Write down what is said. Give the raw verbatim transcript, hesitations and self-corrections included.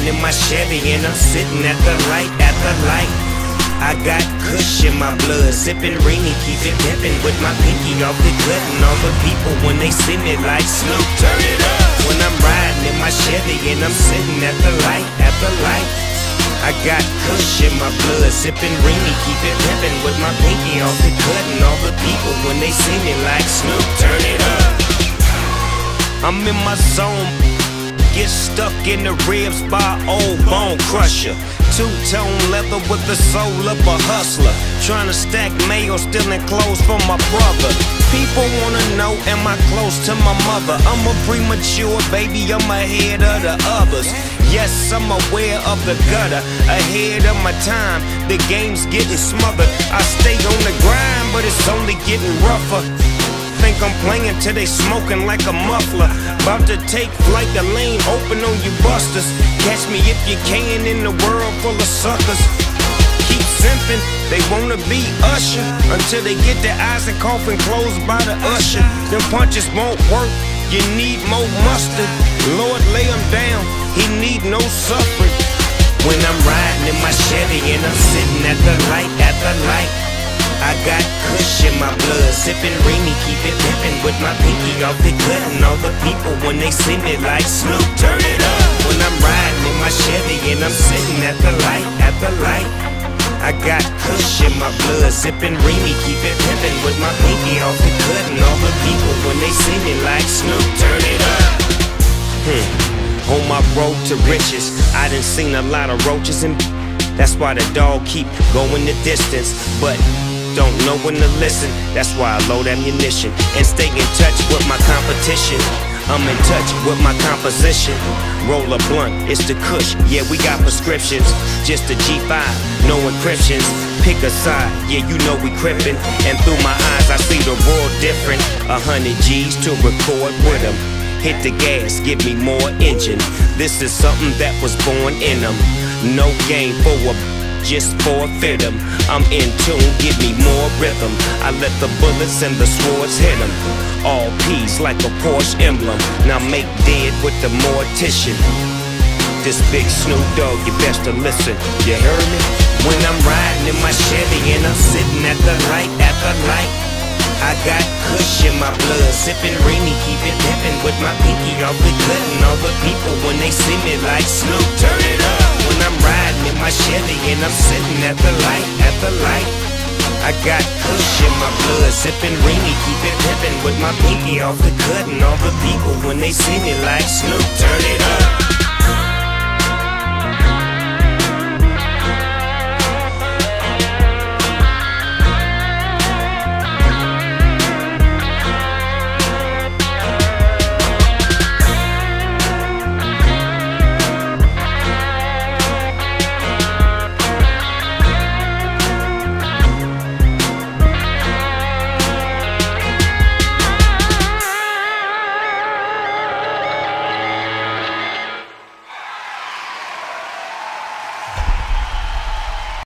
riding in my Chevy and I'm sitting at the light, at the light. I got kush in my blood, sipping Rini, keep it pimpin' with my pinky off the cut. And all the people when they see me like Snoop, turn it up. When I'm riding in my Chevy and I'm sitting at the light, at the light. I got kush in my blood, sipping Rini, keep it pimpin' with my pinky off the cut. And all the people when they see me like Snoop, turn it up. I'm in my zone, get stuck in the ribs by old bone crusher. Two-tone leather with the soul of a hustler. Trying to stack mayo, stealing clothes from my brother. People wanna know, am I close to my mother? I'm a premature baby, I'm ahead of the others. Yes, I'm aware of the gutter, ahead of my time. The game's getting smothered. I stay on the grind, but it's only getting rougher. Think I'm playing till they smoking like a muffler. About to take flight, the lane open on you busters. Catch me if you can in the world full of suckers. Keep simping, they wanna be Usher until they get their eyes and coffin closed by the usher. Them punches won't work, you need more mustard. Lord, lay him down, he need no suffering. When I'm riding in my Chevy and I'm sitting at the light, at the light. I got kush in my blood, sipping Rini, keep it pimpin' with my pinky off the cut. And all the people when they see me like Snoop, turn it up. When I'm riding in my Chevy and I'm sitting at the light, at the light. I got kush in my blood, sipping Rini, keep it pimpin' with my pinky off the cut. And all the people when they see me like Snoop, turn it up. Hmm. On my road to riches, I done seen a lot of roaches and that's why the dog keep going the distance. But don't know when to listen, that's why I load ammunition and stay in touch with my competition. I'm in touch with my composition. Roll a blunt, it's the kush, yeah we got prescriptions. Just a G five, no encryptions. Pick a side, yeah you know we crippin'. And through my eyes I see the world different. A hundred G's to record with them. Hit the gas, give me more engine. This is something that was born in them. No game for a just forfeit them. I'm in tune, give me more rhythm. I let the bullets and the swords hit them. All peace like a Porsche emblem. Now make dead with the mortician. This big Snoop Dogg, you best to listen. You heard me? When I'm riding in my Chevy and I'm sitting at the light, at the light. I got kush in my blood, sipping Rini, keep it pimpin' with my pinky off the cut. And all the people when they see me like Snoop, turn it up. When I'm riding in my Chevy and I'm sitting at the light, at the light. I got kush in my blood, sipping Rini, keep it pimpin' with my pinky off the cut. And all the people when they see me like Snoop, turn it up.